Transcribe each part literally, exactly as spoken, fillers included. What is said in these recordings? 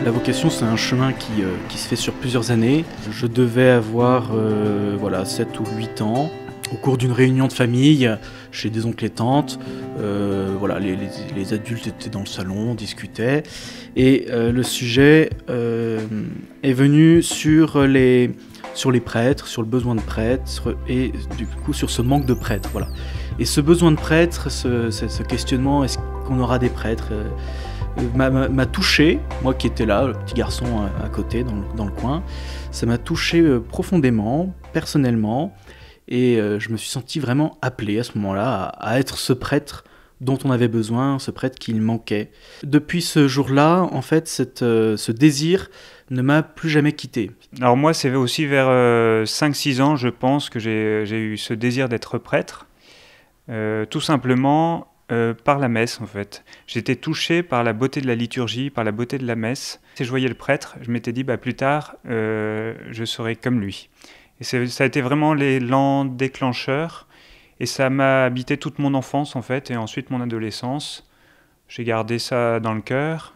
La vocation, c'est un chemin qui, euh, qui se fait sur plusieurs années. Je devais avoir euh, voilà, sept ou huit ans. Au cours d'une réunion de famille, chez des oncles et tantes, euh, voilà, les, les, les adultes étaient dans le salon, on discutait. Et euh, le sujet euh, est venu sur les, sur les prêtres, sur le besoin de prêtres et du coup sur ce manque de prêtres. Voilà. Et ce besoin de prêtres, ce, ce, ce questionnement, est-ce qu'on aura des prêtres euh, m'a, m'a touché, moi qui étais là, le petit garçon à, à côté, dans le, dans le coin. Ça m'a touché euh, profondément, personnellement. Et euh, je me suis senti vraiment appelé à ce moment-là à, à être ce prêtre dont on avait besoin, ce prêtre qu'il manquait. Depuis ce jour-là, en fait, cette, euh, ce désir ne m'a plus jamais quitté. Alors moi, c'est aussi vers euh, cinq six ans, je pense, que j'ai, j'ai eu ce désir d'être prêtre. Euh, tout simplement euh, par la messe, en fait. J'étais touché par la beauté de la liturgie, par la beauté de la messe. Si je voyais le prêtre, je m'étais dit, bah, plus tard, euh, je serai comme lui. Et c'est, ça a été vraiment l'élan déclencheur. Et ça m'a habité toute mon enfance, en fait, et ensuite mon adolescence. J'ai gardé ça dans le cœur.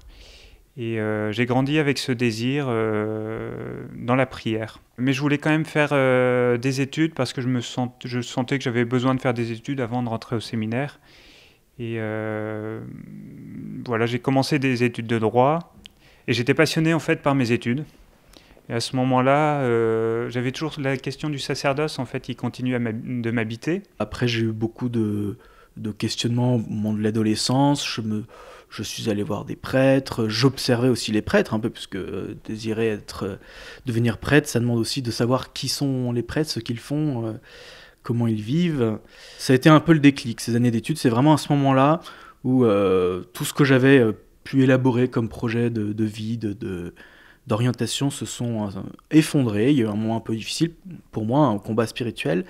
Et euh, j'ai grandi avec ce désir euh, dans la prière. Mais je voulais quand même faire euh, des études parce que je, me sent, je sentais que j'avais besoin de faire des études avant de rentrer au séminaire. Et euh, voilà, j'ai commencé des études de droit. Et j'étais passionné, en fait, par mes études. Et à ce moment-là, euh, j'avais toujours la question du sacerdoce, en fait, qui continue à m'hab- de m'habiter. Après, j'ai eu beaucoup de, de questionnements au moment de l'adolescence. Je, me, je suis allé voir des prêtres. J'observais aussi les prêtres, un peu, puisque euh, désirer être, euh, devenir prêtre, ça demande aussi de savoir qui sont les prêtres, ce qu'ils font, euh, comment ils vivent. Ça a été un peu le déclic, ces années d'études. C'est vraiment à ce moment-là où euh, tout ce que j'avais euh, pu élaborer comme projet de, de vie, de... de d'orientation se sont effondrés. Il y a eu un moment un peu difficile pour moi, un combat spirituel.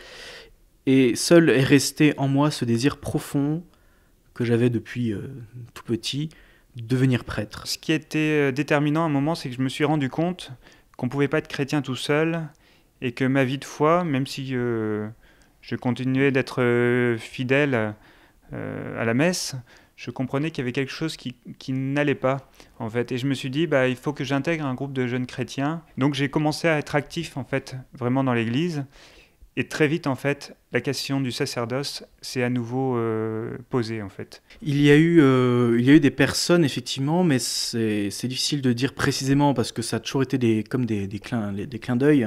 Et seul est resté en moi ce désir profond que j'avais depuis euh, tout petit, de devenir prêtre. Ce qui a été déterminant à un moment, c'est que je me suis rendu compte qu'on ne pouvait pas être chrétien tout seul et que ma vie de foi, même si euh, je continuais d'être euh, fidèle euh, à la messe, je comprenais qu'il y avait quelque chose qui, qui n'allait pas, en fait. Et je me suis dit, bah, il faut que j'intègre un groupe de jeunes chrétiens. Donc j'ai commencé à être actif, en fait, vraiment dans l'église. Et très vite, en fait, la question du sacerdoce s'est à nouveau euh, posée, en fait. Il y a eu, euh, il y a eu des personnes, effectivement, mais c'est, c'est difficile de dire précisément, parce que ça a toujours été des, comme des, des, clins, des clins d'œil.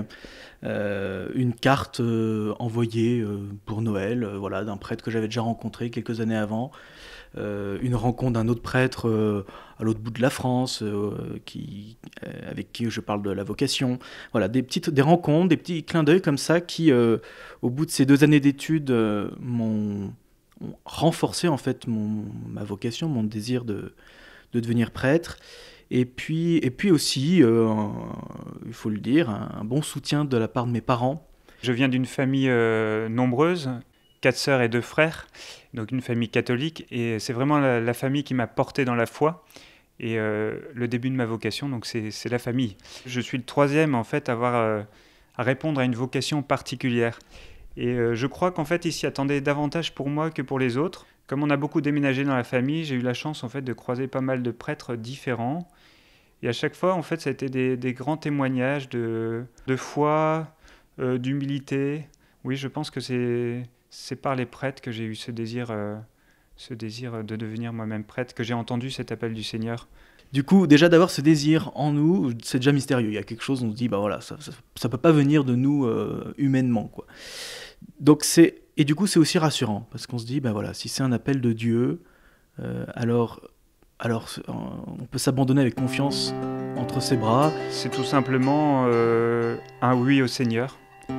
Euh, une carte euh, envoyée euh, pour Noël, euh, voilà, d'un prêtre que j'avais déjà rencontré quelques années avant. Euh, une rencontre d'un autre prêtre euh, à l'autre bout de la France, euh, qui, euh, avec qui je parle de la vocation. Voilà, des petites, des rencontres, des petits clins d'œil comme ça qui, euh, au bout de ces deux années d'études, euh, m'ont, ont renforcé en fait mon, ma vocation, mon désir de, de devenir prêtre. Et puis, et puis aussi, euh, un, il faut le dire, un, un bon soutien de la part de mes parents. Je viens d'une famille euh, nombreuse, quatre sœurs et deux frères, donc une famille catholique, et c'est vraiment la, la famille qui m'a porté dans la foi, et euh, le début de ma vocation, donc c'est, c'est la famille. Je suis le troisième, en fait, à, avoir, euh, à répondre à une vocation particulière, et euh, je crois qu'en fait, il s'y attendait davantage pour moi que pour les autres. Comme on a beaucoup déménagé dans la famille, j'ai eu la chance, en fait, de croiser pas mal de prêtres différents, et à chaque fois, en fait, ça a été des, des grands témoignages de, de foi, euh, d'humilité. Oui, je pense que c'est, c'est par les prêtres que j'ai eu ce désir, euh, ce désir de devenir moi-même prêtre, que j'ai entendu cet appel du Seigneur. Du coup, déjà d'avoir ce désir en nous, c'est déjà mystérieux. Il y a quelque chose, on se dit, bah voilà, ça, ça, ça peut pas venir de nous euh, humainement, quoi. Donc c'est, et du coup, c'est aussi rassurant parce qu'on se dit, bah voilà, si c'est un appel de Dieu, euh, alors, alors on peut s'abandonner avec confiance entre ses bras. C'est tout simplement euh, un oui au Seigneur.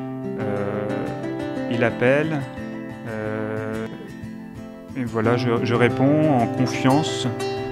Euh, il appelle. Euh, et voilà, je, je réponds en confiance.